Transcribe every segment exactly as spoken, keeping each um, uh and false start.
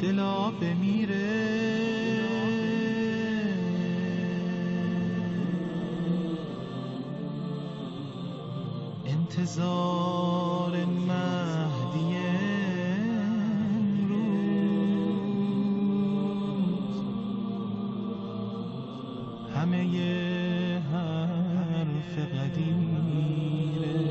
دلا بمیره انتظار مهدی امروز همه ی حرف قدیره.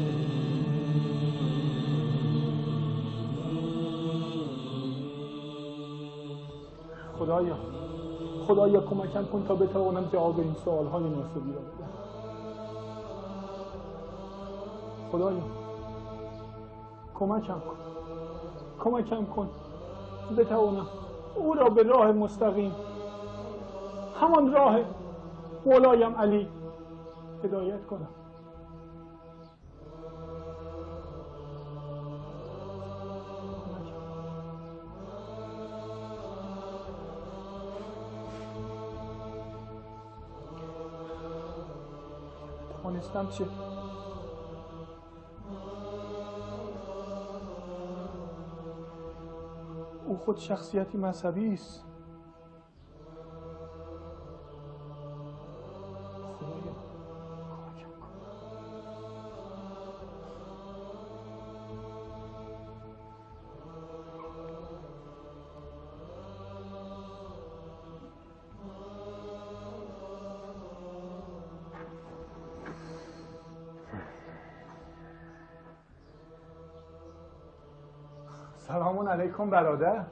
خدایا خدایا کمکم کن تا بتوانم جواب این سوال‌های ناصبی را بدهم. خدایا کمکم کن کمکم کن بتوانم او را به راه مستقیم، همان راه مولایم علی، هدایت کنم. توانستم چه؟ او خود شخصیتی مذهبی است. خدایا کمکم کن. سلام علیکم برادر.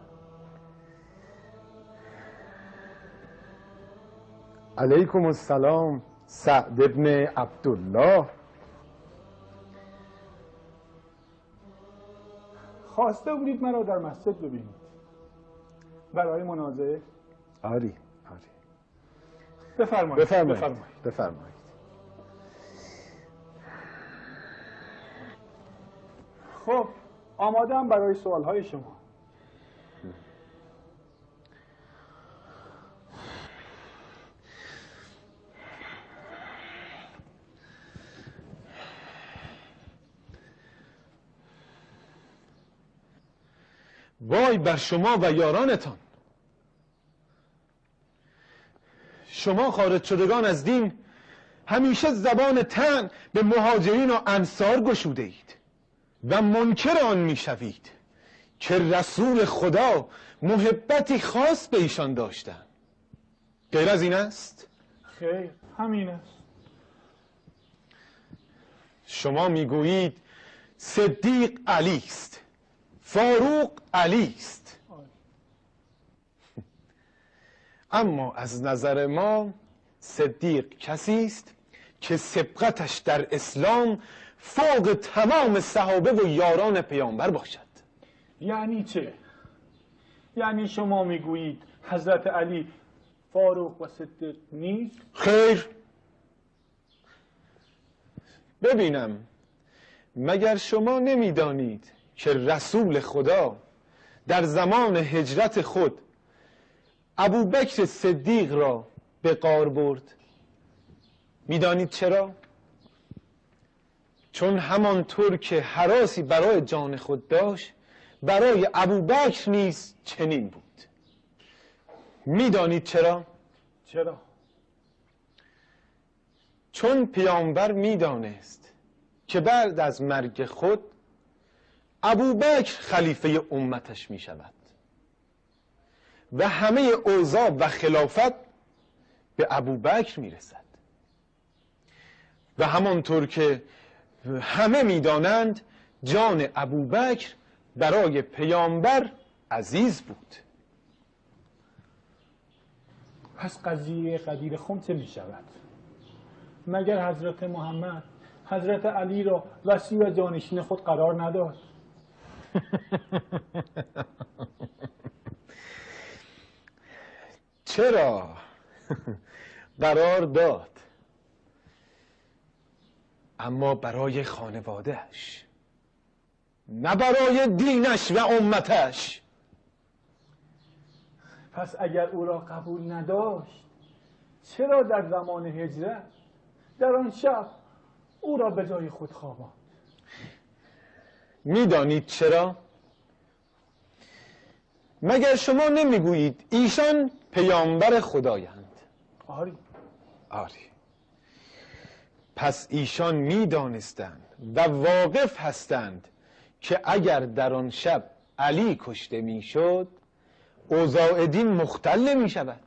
علیکم السلام سعد ابن عبدالله. خواسته بودید مرا در مسجد ببینید برای مناظره؟ آری آری بفرمایید بفرمایید بفرمایید. خب آماده‌ام برای سوال‌های شما. وای بر شما و یارانتان، شما خارج شدگان از دین همیشه زبان طعن به مهاجرین و انصار گشوده اید و منکر آن میشوید که رسول خدا محبتی خاص به ایشان داشتند. غیر از این است؟ خیر همین است. شما میگویید صدیق علی است، فاروق علی است، اما از نظر ما صدیق کسی است که سبقتش در اسلام فوق تمام صحابه و یاران پیامبر باشد. یعنی چه؟ یعنی شما میگویید حضرت علی فاروق و صدیق نیست؟ خیر. ببینم مگر شما نمیدانید که رسول خدا در زمان هجرت خود ابوبکر صدیق را به غار برد؟ میدانید چرا؟ چون همانطور که هراسی برای جان خود داشت برای ابوبکر نیز چنین بود. میدانید چرا؟ چرا؟ چون پیامبر میدانست که بعد از مرگ خود ابوبکر خلیفه امتش می شود و همه اوضاع و خلافت به ابوبکر می رسد و همانطور که همه می دانند جان ابوبکر برای پیامبر عزیز بود. پس قضیه قدیر خم چه می شود؟ مگر حضرت محمد حضرت علی را وصی و جانشین خود قرار نداد؟ چرا قرار داد، اما برای خانوادهش، نه برای دینش و امتش. پس اگر او را قبول نداشت چرا در زمان هجرت در آن شب او را به جای خود خواباند؟ میدانید چرا؟ مگر شما نمیگویید ایشان پیامبر خدایند؟ آری. آری. پس ایشان میدانستند و واقف هستند که اگر در آن شب علی کشته میشد اوضاع دین مختل می شود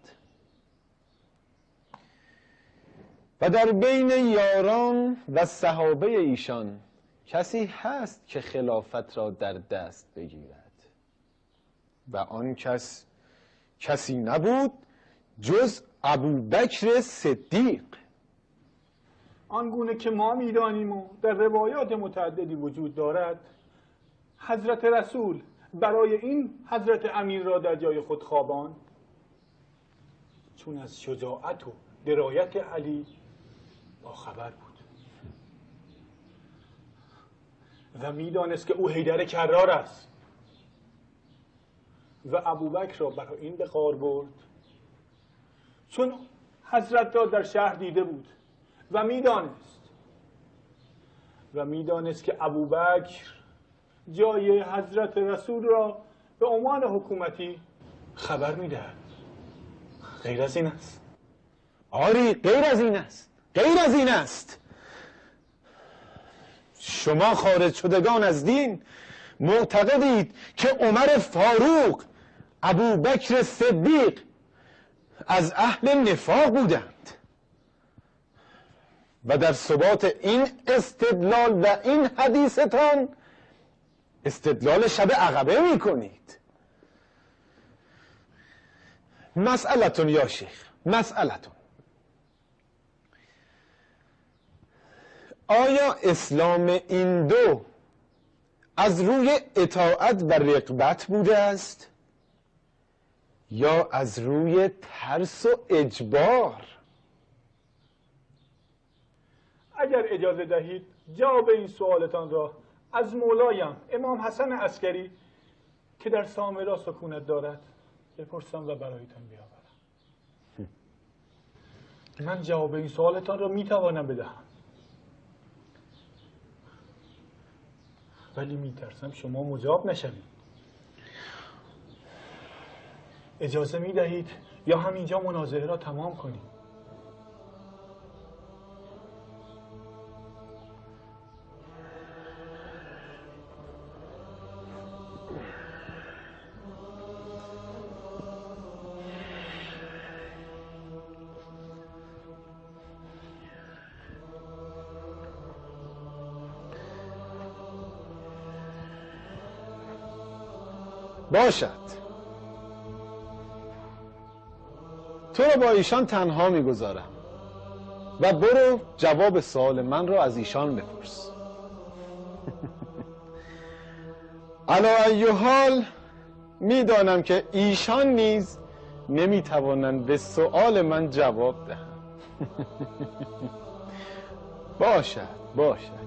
و در بین یاران و صحابه ایشان کسی هست که خلافت را در دست بگیرد و آن کس کسی نبود جز ابوبکر صدیق. آنگونه که ما میدانیم و در روایات متعددی وجود دارد، حضرت رسول برای این حضرت امیر را در جای خود خواباند چون از شجاعت و درایت علی با خبر بود و میدانست که او حیدر کرار است و ابوبکر را برای این به غار برد چون حضرت را در شهر دیده بود و میدانست و میدانست که ابوبکر جای حضرت رسول را به عنوان حکومتی خبر میدهد. غیر از این است. آری غیر از این است، غیر از این است. شما خارج شدگان از دین معتقدید که عمر فاروق، ابوبکر صدیق از اهل نفاق بودند و در ثبات این استدلال و این حدیثتان استدلال شب عقبه می کنید. مسئلتون یا شیخ، مسئلتون، آیا اسلام این دو از روی اطاعت و رغبت بوده است یا از روی ترس و اجبار؟ اگر اجازه دهید جواب این سوالتان را از مولایم امام حسن عسکری که در سامرا سکونت دارد بپرسم و برایتان بیاورم. من جواب این سوالتان را میتوانم بدهم ولی میترسم شما مجاب نشوید. اجازه میدهید یا همینجا مناظره را تمام کنیم؟ باشد، تو را با ایشان تنها میگذارم و برو جواب سوال من را از ایشان بپرس. علی ای حال میدانم که ایشان نیز نمیتوانند به سؤال من جواب دهند. باشد باشد.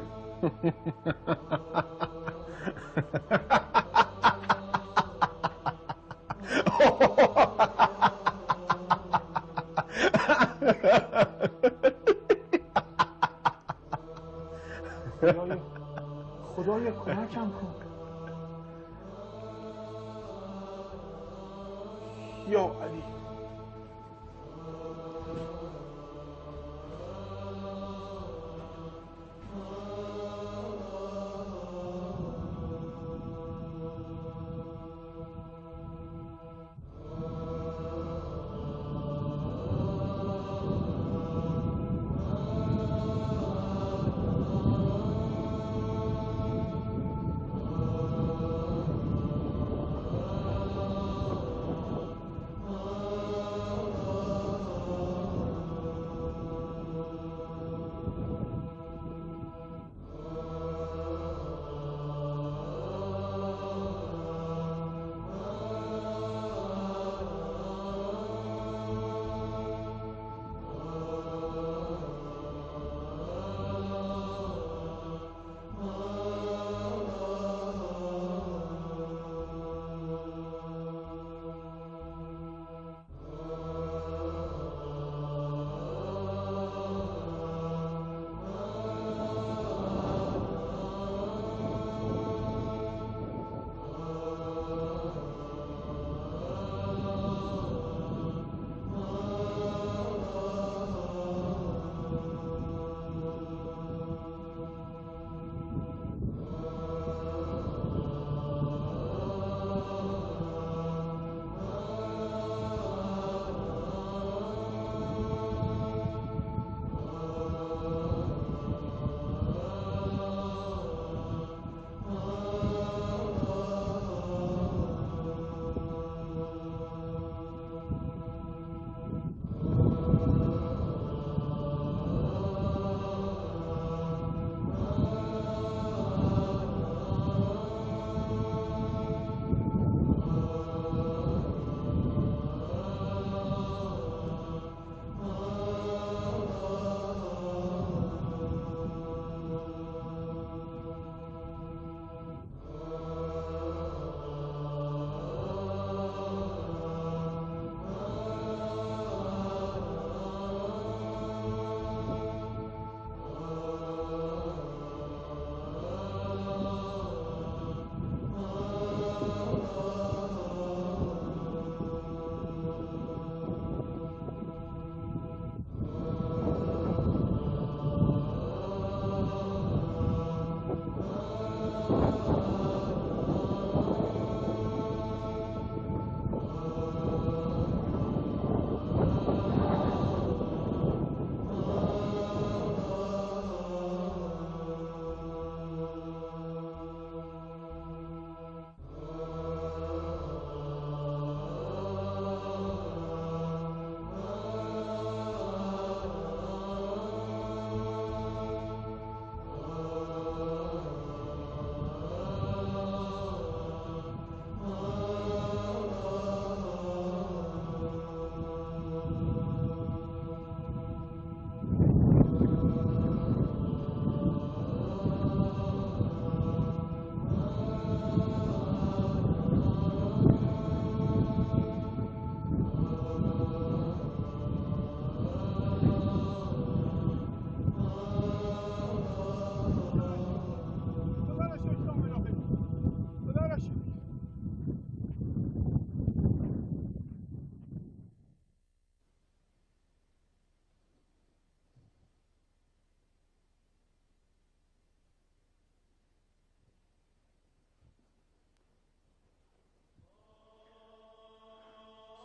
خدایا خدایا کمکم کن یا علی.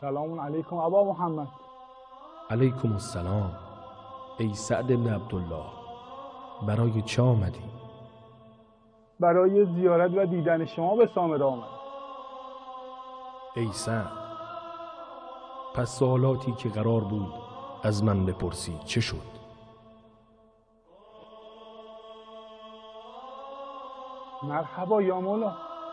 سلام علیکم ابا محمد. علیکم السلام. ای سعد بن عبدالله، برای چه آمدی؟ برای زیارت و دیدن شما به سامره آمد. ای سعد، پس سوالاتی که قرار بود از من بپرسی چه شد؟ مرحبا یا مولا.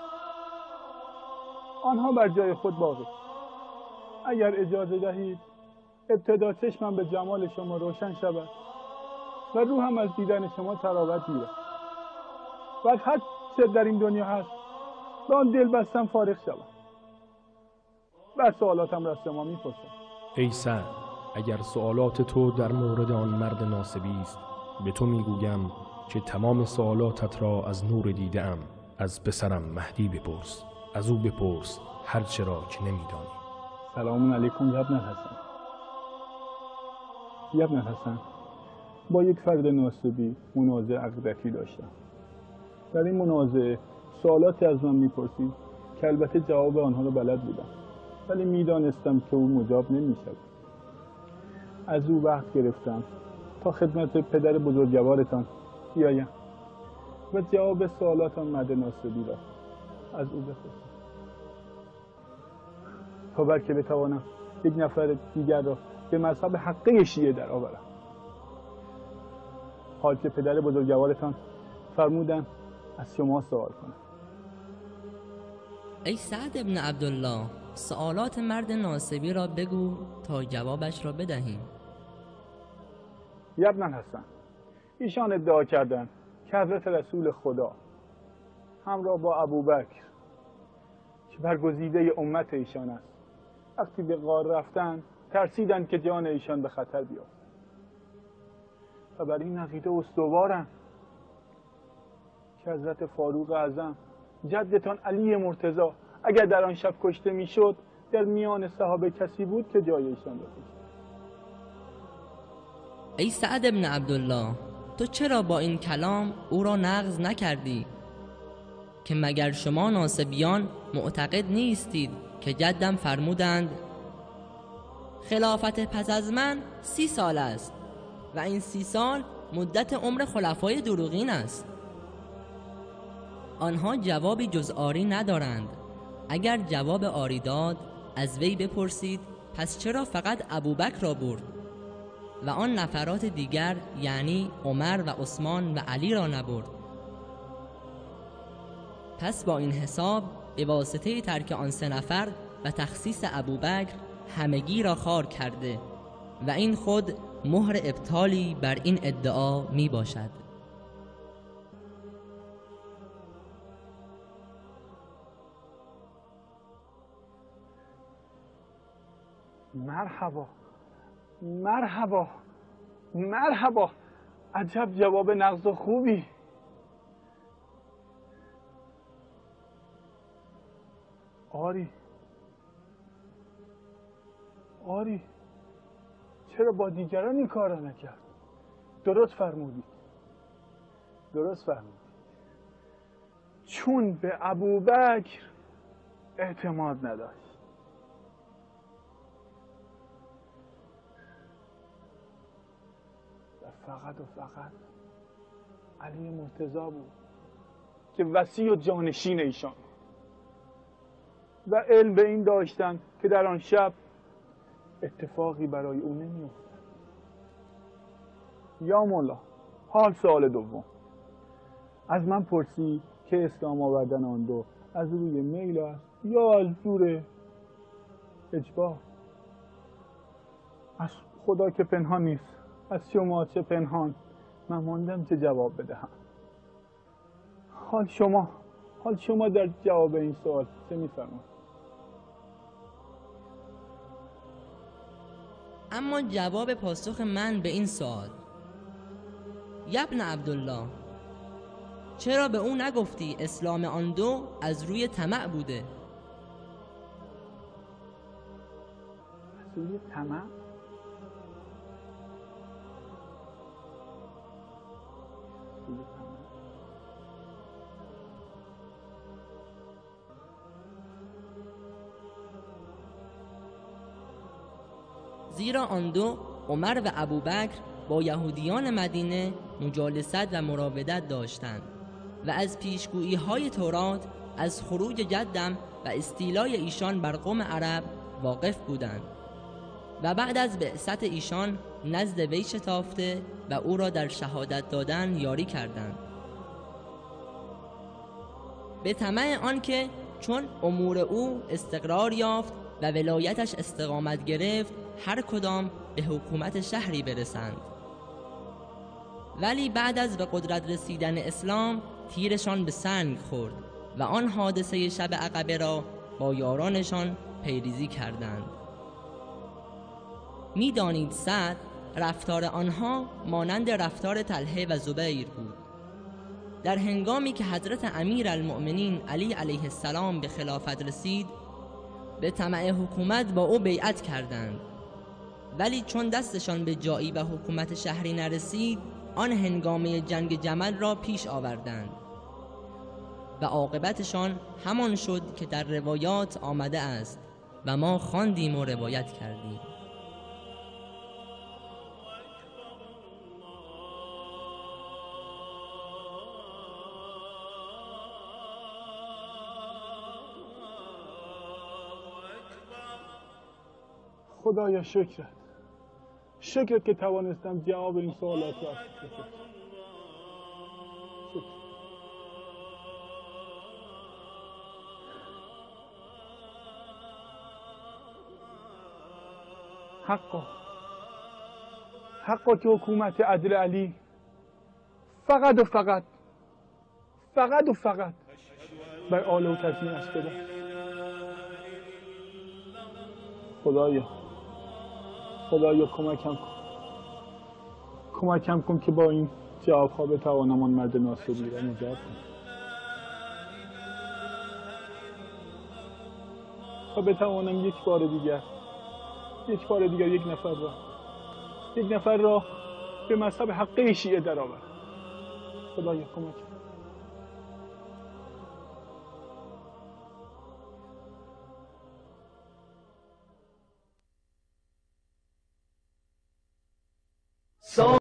آنها بر جای خود باقی. اگر اجازه دهید ابتدا چشمم به جمال شما روشن شود و روحم از دیدن شما تراوت گیرد و از هر چه در این دنیا هست به آن دل بستم فارغ شوم. بر سوالاتم را از شما میپرسم. ای سعد، اگر سوالات تو در مورد آن مرد ناصبی است، به تو میگویم که تمام سوالاتت را از نور دیده‌ام از پسرم مهدی بپرس. از او بپرس هر چرا که نمیدانی. سلام علیکم ابن الحسن. ابن الحسن، با یک فرد ناصبی منازعه عقیدتی داشتم. در این منازعه سوالاتی از من میپرسید که البته جواب آنها را بلد بودم، ولی میدانستم که او مجاب نمیشود. از او وقت گرفتم تا خدمت پدر بزرگوارتان بیایم و جواب سوالات آن مرد ناصبی را از او بپرسم تا بلکه بتوانم یک نفر دیگر را به مذهب حقه شیعه در آورم. حال که پدر بزرگوارتان فرمودن از شما سوال کنم. ای سعد ابن عبدالله، سوالات مرد ناصبی را بگو تا جوابش را بدهیم. ابن الحسن، ایشان ادعا کردند که حضرت رسول خدا همراه با ابوبکر که برگزیده امت ایشان است، وقتی به غار رفتند ترسیدند که جان ایشان به خطر بیفته و بر این عقیده استوارند که حضرت فاروق اعظم جدتان علی مرتضی اگر در آن شب کشته میشد در میان صحابه کسی بود که جای ایشان را بکشد. ای سعد ابن عبدالله، تو چرا با این کلام او را نقض نکردی که مگر شما ناصبیان معتقد نیستید که جدم فرمودند خلافت پس از من سی سال است و این سی سال مدت عمر خلفای دروغین است؟ آنها جوابی جز آری ندارند. اگر جواب آری داد از وی بپرسید پس چرا فقط ابوبکر را برد و آن نفرات دیگر یعنی عمر و عثمان و علی را نبرد؟ پس با این حساب به واسطه ترک آن سه نفر و تخصیص ابوبکر همگی را خوار کرده و این خود مهر ابطالی بر این ادعا می باشد. مرحبا مرحبا مرحبا، عجب جواب نقض و خوبی. آری آری چرا با دیگران این کار را نکرد؟ درست فرمودید درست فرمودید چون به ابوبکر اعتماد نداشت. فقط و فقط علی مرتضی بود که وصی و جانشین ایشان و علم به این داشتن که در آن شب اتفاقی برای او نمی‌افتاد. یا مولا، حال سوال دوم. از من پرسی که اسلام آوردن آن دو از روی میل است یا از جور اجبار؟ از خدا که پنهان نیست، از شما چه پنهان، من ماندم چه جواب بدهم. حال شما حال شما در جواب این سوال چه می‌فرمایید؟ اما جواب پاسخ من به این سوال، ابن عبدالله، چرا به او نگفتی اسلام آن دو از روی طمع بوده؟ از روی طمع؟ زیرا آن دو، عمر و ابوبکر، با یهودیان مدینه مجالست و مراودت داشتند و از پیشگویی های تورات از خروج جدم و استیلای ایشان بر قوم عرب واقف بودند و بعد از بعثت ایشان نزد وی شتافته و او را در شهادت دادن یاری کردند، به طمع آنکه چون امور او استقرار یافت و ولایتش استقامت گرفت هر کدام به حکومت شهری برسند. ولی بعد از به قدرت رسیدن اسلام تیرشان به سنگ خورد و آن حادثه شب عقبه را با یارانشان پیریزی کردند. می‌دانید سعد رفتار آنها مانند رفتار طلحه و زبیر بود. در هنگامی که حضرت امیرالمؤمنین علی علیه السلام به خلافت رسید، به طمع حکومت با او بیعت کردند، ولی چون دستشان به جایی و حکومت شهری نرسید، آن هنگامه جنگ جمل را پیش آوردند و عاقبتشان همان شد که در روایات آمده است و ما خواندیم و روایت کردیم. خدایا شکرت، شکرت که توانستم جواب این سوالات را بدم. حقا حقا که حکومت عدل علی فقط و فقط فقط و فقط بر آل و کسمی است. خدایا خدایا کمکم کن کمکم کن که با این جوابها بتوانم آن مرد ناصری را نجات کنم و بتوانم یک بار دیگر یک بار دیگر یک نفر را یک نفر را به مذهب حقه شیعه درآورم. خدایا کمکم.